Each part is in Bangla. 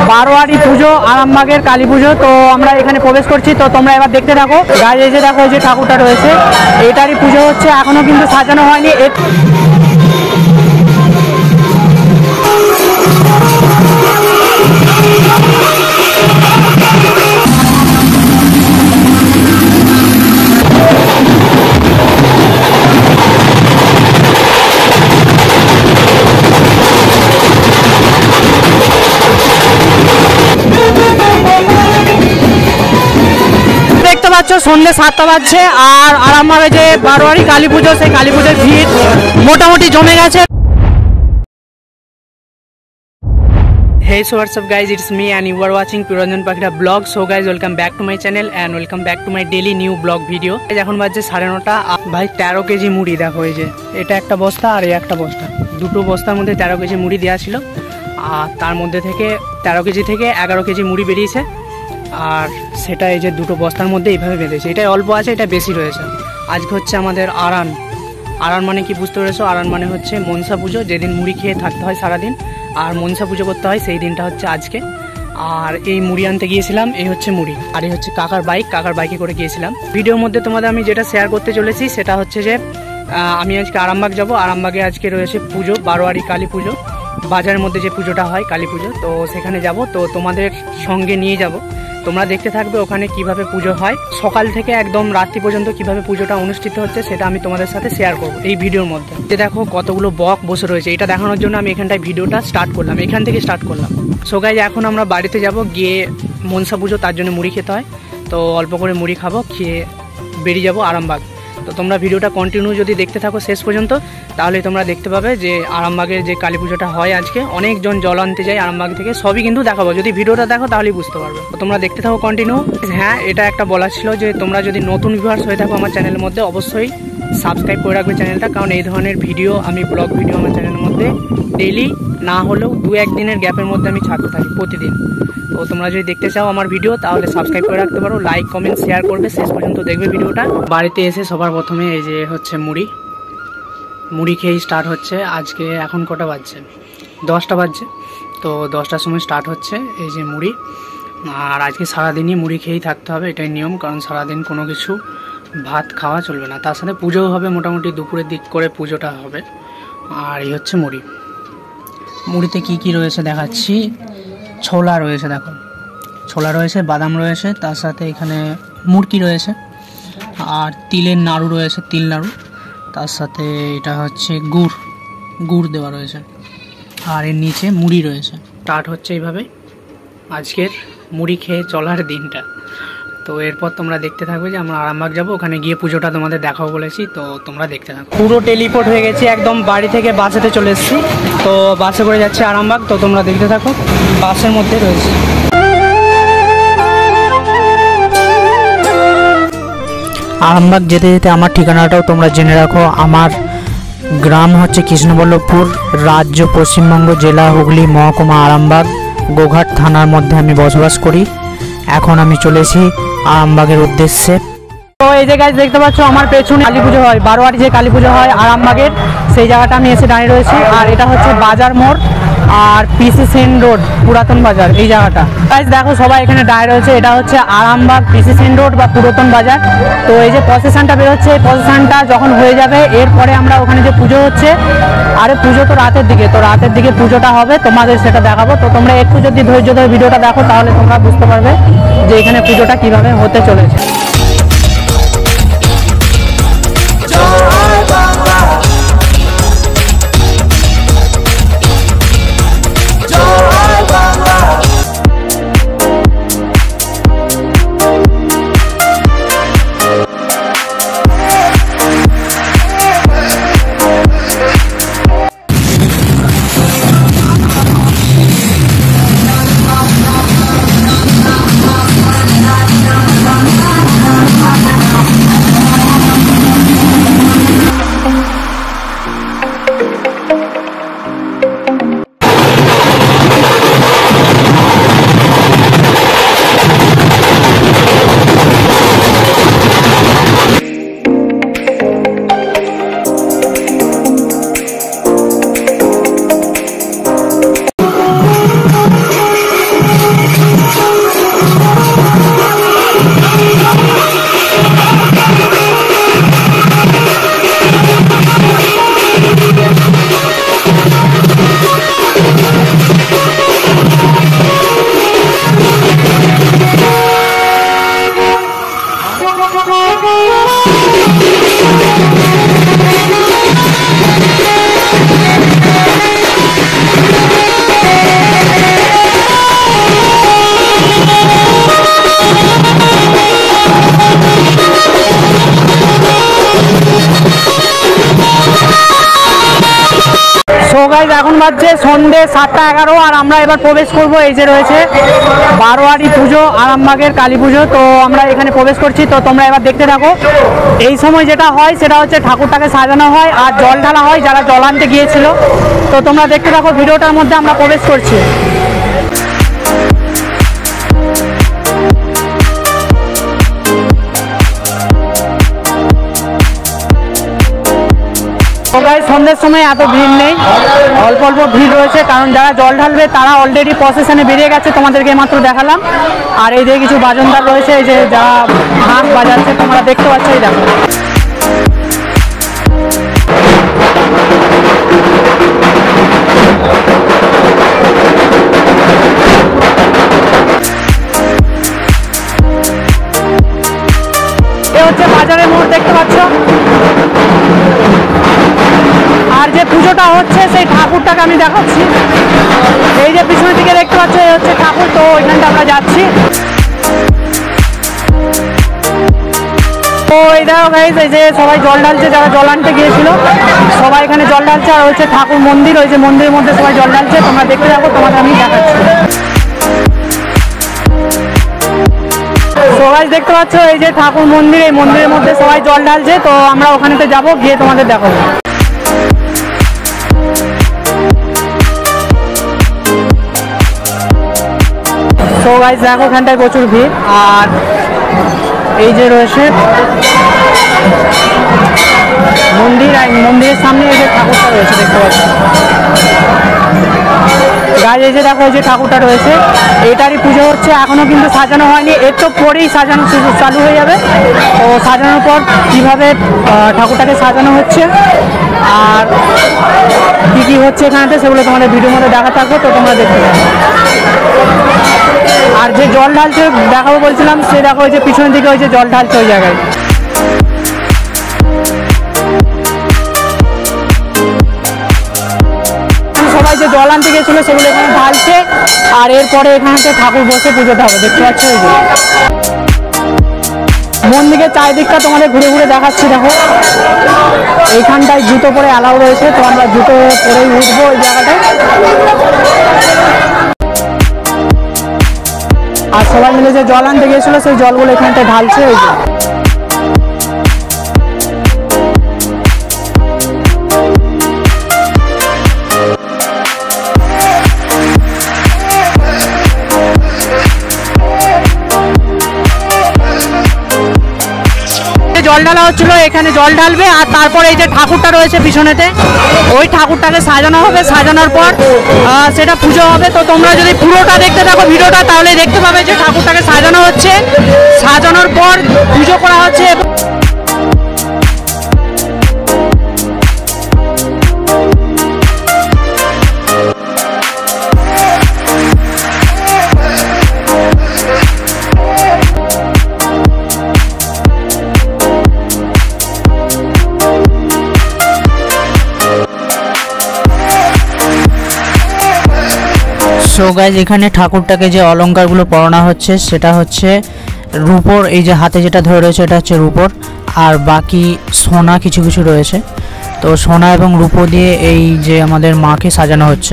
বারোয়ারি পুজো, আরামবাগের কালী পুজো। তো আমরা এখানে প্রবেশ করছি, তো তোমরা এবার দেখতে থাকো। গায়ে এসে দেখো যে ঠাকুরটা রয়েছে, এটারই পুজো হচ্ছে, এখনো কিন্তু সাজানো হয়নি। সন্ধ্যে 7টা বাজছে, আর আরামবাগে যে বারোয়ারি কালী পুজো, সেই কালী পুজোর ভিড় মোটামুটি জমে গেছে। Hey, so what's up guys, it's me and you are watching Puranjan Pakhira vlog. So guys, welcome back to my channel and welcome back to my daily new vlog video. এখন বাজছে 9:30। ভাই 13 কেজি মুড়ি দেখো, এই যে এটা একটা বস্তা আর এই একটা বস্তা, দুটো বস্তার মধ্যে 13 কেজি মুড়ি দেওয়া ছিল। আর তার মধ্যে থেকে 13 কেজি থেকে 11 কেজি মুড়ি বেরিয়েছে, আর সেটা এই যে দুটো বস্তার মধ্যে এইভাবে বেঁধেছে। এটাই অল্প আছে, এটা বেশি রয়েছে। আজকে হচ্ছে আমাদের আরান মানে কি বুঝতে পেরেছো? আরান মানে হচ্ছে মনসা পুজো, যেদিন মুড়ি খেয়ে থাকতে হয় সারাদিন আর মনসা পুজো করতে হয়, সেই দিনটা হচ্ছে আজকে। আর এই মুড়ি আনতে গিয়েছিলাম, এই হচ্ছে মুড়ি, আর এই হচ্ছে কাকার বাইকে করে গিয়েছিলাম। ভিডিওর মধ্যে তোমাদের আমি যেটা শেয়ার করতে চলেছি সেটা হচ্ছে যে আমি আজকে আরামবাগ যাব। আরামবাগে আজকে রয়েছে পুজো, বারোয়ারি কালী পুজো, বাজারের মধ্যে যে পুজোটা হয় কালী পুজো, তো সেখানে যাব। তো তোমাদের সঙ্গে নিয়ে যাব, তোমরা দেখতে থাকবে ওখানে কিভাবে পুজো হয়, সকাল থেকে একদম রাত্রি পর্যন্ত কিভাবে পুজোটা অনুষ্ঠিত হচ্ছে সেটা আমি তোমাদের সাথে শেয়ার করব এই ভিডিওর মধ্যে। যে দেখো কতগুলো বক বসে রয়েছে, এটা দেখানোর জন্য আমি এখানটায় ভিডিওটা স্টার্ট করলাম, এখান থেকে স্টার্ট করলাম। সো গাইজ, এখন আমরা বাড়িতে যাব, গিয়ে মনসা পুজো, তার জন্য মুড়ি খেতে হয়, তো অল্প করে মুড়ি খাবো, খেয়ে বেরিয়ে যাব আরামবাগ। তো তোমরা ভিডিওটা কন্টিনিউ যদি দেখতে থাকো শেষ পর্যন্ত, তাহলে তোমরা দেখতে পাবে যে আরামবাগের যে কালী পুজোটা হয় আজকে, অনেকজন জল আনতে যায় আরামবাগ থেকে, সবই কিন্তু দেখাবো। যদি ভিডিওটা দেখো তাহলেই বুঝতে পারবে। তো তোমরা দেখতে থাকো কন্টিনিউ। হ্যাঁ, এটা একটা বলা ছিল যে তোমরা যদি নতুন ভিউয়ার্স হয়ে থাকো আমার চ্যানেলের মধ্যে, অবশ্যই সাবস্ক্রাইব করে রাখবে চ্যানেলটা, কারণ এই ধরনের ভিডিও আমি ব্লগ ভিডিও আমার চ্যানেলের মধ্যে ডেইলি না হলেও 2-1 দিনের গ্যাপের মধ্যে আমি ছাড়তে থাকি প্রতিদিন। তো তোমরা যদি দেখতে চাও আমার ভিডিও, তাহলে সাবস্ক্রাইব করে রাখতে পারো, লাইক কমেন্ট শেয়ার করবে, শেষ পর্যন্ত দেখবে ভিডিওটা। বাড়িতে এসে সবার প্রথমে এই যে হচ্ছে মুড়ি খেয়েই স্টার্ট হচ্ছে আজকে। এখন কটা বাজছে? 10টা বাজছে। তো 10টার সময় স্টার্ট হচ্ছে এই যে মুড়ি। আর আজকে সারাদিনই মুড়ি খেয়েই থাকতে হবে, এটাই নিয়ম, কারণ সারাদিন কোনো কিছু ভাত খাওয়া চলবে না। তার সাথে পুজোও হবে, মোটামুটি দুপুরের দিক করে পুজোটা হবে। আর এই হচ্ছে মুড়িতে কি কি রয়েছে দেখাচ্ছি। ছোলা রয়েছে, দেখো ছোলা রয়েছে, বাদাম রয়েছে, তার সাথে এখানে মুড়কি রয়েছে, আর তিলের নাড়ু রয়েছে, তিল নাড়ু, তার সাথে এটা হচ্ছে গুড় দেওয়া রয়েছে, আর এর নিচে মুড়ি রয়েছে। স্টার্ট হচ্ছে এইভাবে আজকের মুড়ি খেয়ে চলার দিনটা। তো এরপর তোমরা দেখতে থাকবে যে আমরা আরামবাগ যাবো, ওখানে গিয়ে পুজোটা তোমাদের দেখাবো বলেছি, তো তোমরা দেখতে থাকো। পুরো টেলিপোর্ট হয়ে গেছি, একদম বাড়ি থেকে বাসেতে চলে এসেছি, তো বাসে করে যাচ্ছে আরামবাগ। তো তোমরা দেখতে থাকো, বাসের মধ্যে রয়েছে। আরামবাগ যেতে যেতে আমার ঠিকানাটাও তোমরা জেনে রাখো। আমার গ্রাম হচ্ছে কৃষ্ণবল্লভপুর, রাজ্য পশ্চিমবঙ্গ, জেলা হুগলি, মহকুমা আরামবাগ, গোঘাট থানার মধ্যে আমি বসবাস করি। এখন আমি চলেছি আরামবাগের উদ্দেশ্যে। তো এই যে গাইস দেখতে পাচ্ছ আমার পেছনে কালী পুজো হয়, বারোয়ারি যে কালী পুজো হয় আরামবাগের, সেই জায়গাটা আমি এসে দাঁড়িয়ে রয়েছি। আর এটা হচ্ছে বাজার মোড় আর পিসি সেন রোড, পুরাতন বাজার, এই জায়গাটা। গাইস দেখো সবাই এখানে দাঁড়িয়ে রয়েছে, এটা হচ্ছে আরামবাগ পিসি সেন রোড বা পুরাতন বাজার। তো এই যে প্রসেশনটা বেরোচ্ছে, এই প্রসেশনটা যখন হয়ে যাবে এরপরে আমরা ওখানে যে পুজো হচ্ছে, আরে পুজো তো রাতের দিকে, তো রাতের দিকে পুজোটা হবে, তোমাদের সেটা দেখাবো। তো তোমরা একটু যদি ধৈর্য ধরে ভিডিওটা দেখো, তাহলে তোমরা বুঝতে পারবে যে এখানে পুজোটা কিভাবে হতে চলেছে। বাজছে সন্ধ্যে 7:11 আর আমরা এবার প্রবেশ করব। এই যে রয়েছে বারোয়ারি পুজো, আরামবাগের কালী পুজো। তো আমরা এখানে প্রবেশ করছি, তো তোমরা এবার দেখতে থাকো। এই সময় যেটা হয় সেটা হচ্ছে ঠাকুরটাকে সাজানো হয় আর জল ঢালা হয় যারা জল আনতে গিয়েছিল। তো তোমরা দেখতে থাকো, ভিডিওটার মধ্যে আমরা প্রবেশ করছি। সন্ধ্যের সময় এত ভিড় নেই, অল্প অল্প ভিড় রয়েছে, কারণ যারা জল ঢালবে তারা অলরেডি প্রসেশনে বেরিয়ে গেছে, তোমাদেরকে মাত্র দেখালাম। আর এই যে কিছু বাজনদার রয়েছে, এই যে যারা ঢাক বাজাচ্ছে তোমরা দেখতে পাচ্ছ, এই দেখো। এ হচ্ছে বাজারের মোড়, দেখতে পাচ্ছ। আর যে পুজোটা হচ্ছে সেই ঠাকুরটাকে আমি দেখাচ্ছি। এই যে পিছনের দিকে দেখতে পাচ্ছ, এই হচ্ছে ঠাকুর। তো ওইখানটা আমরা যাচ্ছি। তো এই দেখো গাইস, এই যে সবাই জল ঢালছে, যারা জল আনতে গিয়েছিল সবাই এখানে জল ঢালছে। আর হচ্ছে ঠাকুর মন্দির, ওই যে মন্দিরের মধ্যে সবাই জল ঢালছে। তোমরা দেখতে যাবো, তোমাদের আমি দেখাচ্ছি। সবাই দেখতে পাচ্ছ, এই যে ঠাকুর মন্দির, এই মন্দিরের মধ্যে সবাই জল ঢালছে। তো আমরা ওখানেতে যাবো, গিয়ে তোমাদের দেখাবো। তো গাইস দেখো, ওখানটায় প্রচুর ভিড়। আর এই যে রয়েছে মন্দির, আর মন্দিরের সামনে এই যে ঠাকুরটা রয়েছে, দেখতে পাচ্ছি গাইস। এই যে দেখো, এই যে ঠাকুরটা রয়েছে, এটারই পুজো হচ্ছে, এখনো কিন্তু সাজানো হয়নি। এর তো পরেই সাজানো চালু হয়ে যাবে। তো সাজানোর পর কিভাবে ঠাকুরটাকে সাজানো হচ্ছে আর কি কি হচ্ছে এখানেতে, সেগুলো তোমাদের ভিডিওর মধ্যে দেখা থাকবে। তো তোমরা দেখতে পাবে। আর যে জল ঢালছে দেখাবো বলছিলাম, সে দেখো ওই যে পিছনের দিকে ওই যে জল ঢালছে ওই জায়গায়। সবাই যে জল আনতে গেছিল সেগুলো এখানে ঢালছে। আর এরপরে এখানে ঠাকুর বসে পুজোটা হবে, দেখতে পাচ্ছ। ওই যে মন্দিরের চারিদিকটা তোমাদের ঘুরে ঘুরে দেখাচ্ছি। দেখো এইখানটায় জুতো পরে অ্যালাউ রয়েছে, তো আমরা জুতো পরেই উঠবো ওই জায়গাটায়। আর সবাই মিলে যে জল আনতে গিয়েছিল সেই জলগুলো এখানটায় ঢালছে। ওই যে জল ঢালা হচ্ছিল, এখানে জল ঢালবে। আর তারপরে এই যে ঠাকুরটা রয়েছে পিছনেতে, ওই ঠাকুরটাকে সাজানো হবে। সাজানোর পর সেটা পুজো হবে। তো তোমরা যদি পুরোটা দেখতে থাকো ভিডিওটা, তাহলে দেখতে পাবে যে ঠাকুরটাকে সাজানো হচ্ছে, সাজানোর পর পুজো করা হচ্ছে। সো গাইজ, এখানে ঠাকুরটাকে যে অলংকারগুলো পরানো হচ্ছে সেটা হচ্ছে রূপোর। এই যে হাতে যেটা ধরে রয়েছে এটা হচ্ছে রূপোর, আর বাকি সোনা কিছু কিছু রয়েছে। তো সোনা এবং রূপো দিয়ে এই যে আমাদের মাকে সাজানো হচ্ছে।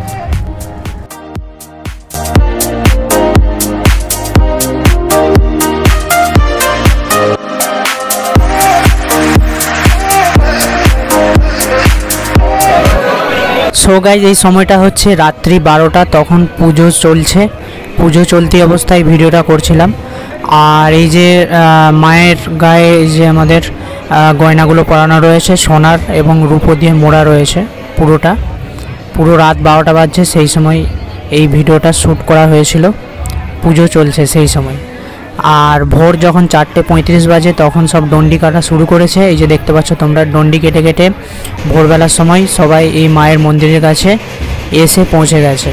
সো গাইজ, এই সময়টা হচ্ছে রাত্রি 12টা, তখন পুজো চলছে। পুজো চলতি অবস্থায় ভিডিওটা করছিলাম। আর এই যে মায়ের গায়ে এই যে আমাদের গয়নাগুলো পরানো রয়েছে, সোনার এবং রূপো দিয়ে মোড়া রয়েছে পুরোটা। পুরো রাত 12টা বাজছে, সেই সময় এই ভিডিওটা শ্যুট করা হয়েছিল। পুজো চলছে সেই সময়। আর ভোর যখন 4:35 বাজে তখন সব ডন্ডি কাটা শুরু করেছে। এই যে দেখতে পাচ্ছ তোমরা, ডন্ডি কেটে কেটে ভোরবেলার সময় সবাই এই মায়ের মন্দিরের কাছে এসে পৌঁছে গেছে।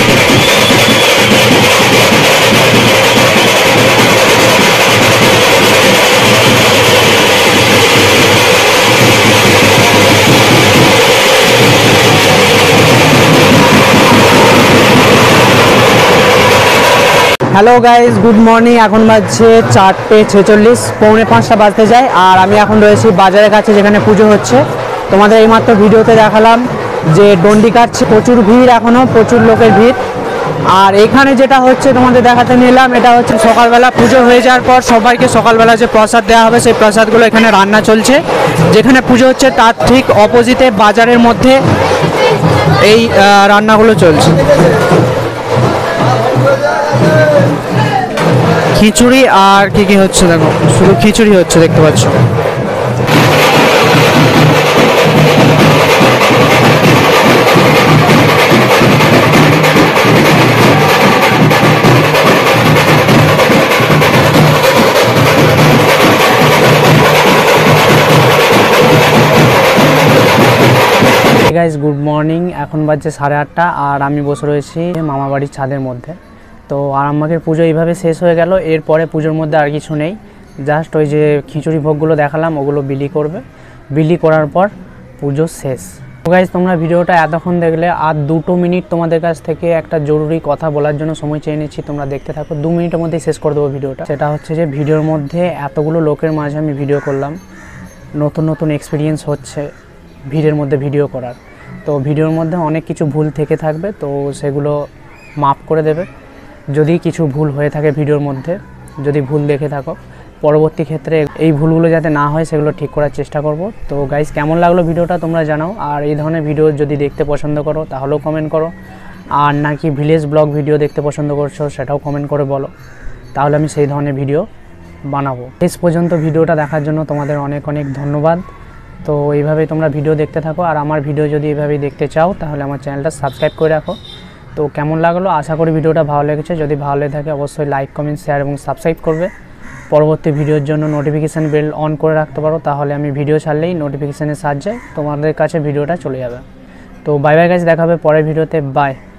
Hello guys, good morning. এখন বাজছে 4:46, 4:45 বাজতে যায়। আর আমি এখন রয়েছি বাজারের কাছে, যেখানে পুজো হচ্ছে। তোমাদের এইমাত্র ভিডিওতে দেখালাম যে ডন্ডি কাটছে, প্রচুর ভিড়, এখনও প্রচুর লোকের ভিড়। আর এখানে যেটা হচ্ছে তোমাদের দেখাতে নিলাম, এটা হচ্ছে সকালবেলা পুজো হয়ে যাওয়ার পর সবাইকে সকালবেলা যে প্রসাদ দেওয়া হবে সেই প্রসাদগুলো এখানে রান্না চলছে। যেখানে পুজো হচ্ছে তার ঠিক অপোজিটে বাজারের মধ্যে এই রান্নাগুলো চলছে। খিচুড়ি আর কি হচ্ছে দেখো, শুধু খিচুড়ি হচ্ছে দেখতে পাচ্ছ। গাইস গুড মর্নিং, এখন বাজছে 8:30 আর আমি বসে রয়েছি মামা বাড়ির ছাদের মধ্যে। তো আরামবাগের পুজো এইভাবে শেষ হয়ে গেল। এরপরে পুজোর মধ্যে আর কিছু নেই, জাস্ট ওই যে খিচুড়ি ভোগগুলো দেখালাম ওগুলো বিলি করবে, বিলি করার পর পুজো শেষ। তো গাইস তোমরা ভিডিওটা এতক্ষণ দেখলে, আর 2 মিনিট তোমাদের কাছ থেকে একটা জরুরি কথা বলার জন্য সময় চেয়ে নিচ্ছি, তোমরা দেখতে থাকো। 2 মিনিটের মধ্যেই শেষ করে দেবো ভিডিওটা। সেটা হচ্ছে যে ভিডিওর মধ্যে এতগুলো লোকের মাঝে আমি ভিডিও করলাম, নতুন নতুন এক্সপিরিয়েন্স হচ্ছে ভিড়ের মধ্যে ভিডিও করার। তো ভিডিওর মধ্যে অনেক কিছু ভুল থেকে থাকবে, তো সেগুলো মাফ করে দেবে যদি কিছু ভুল হয়ে থাকে ভিডিওর মধ্যে। যদি ভুল দেখে থাকো, পরবর্তী ক্ষেত্রে এই ভুলগুলো যাতে না হয় সেগুলো ঠিক করার চেষ্টা করব। তো গাইস কেমন লাগলো ভিডিওটা তোমরা জানাও, আর এই ধরনের ভিডিও যদি দেখতে পছন্দ করো তাহলেও কমেন্ট করো, আর নাকি ভিলেজ ব্লগ ভিডিও দেখতে পছন্দ করছো সেটাও কমেন্ট করে বলো, তাহলে আমি সেই ধরনের ভিডিও বানাবো। শেষ পর্যন্ত ভিডিওটা দেখার জন্য তোমাদের অনেক অনেক ধন্যবাদ। তো এইভাবেই তোমরা ভিডিও দেখতে থাকো, আর আমার ভিডিও যদি এইভাবেই দেখতে চাও তাহলে আমার চ্যানেলটা সাবস্ক্রাইব করে রাখো। তো কেমন লাগলো, আশা করি ভিডিওটা ভালো লেগেছে। যদি ভালো লেগে থাকে অবশ্যই লাইক, কমেন্ট, শেয়ার এবং সাবস্ক্রাইব করবে। পরবর্তী ভিডিওর জন্য নোটিফিকেশান বেল অন করে রাখতে পারো, তাহলে আমি ভিডিও ছাড়লেই নোটিফিকেশানের সাহায্যে তোমাদের কাছে ভিডিওটা চলে যাবে। তো বাই বাই গাইস, দেখা হবে পরের ভিডিওতে, বাই।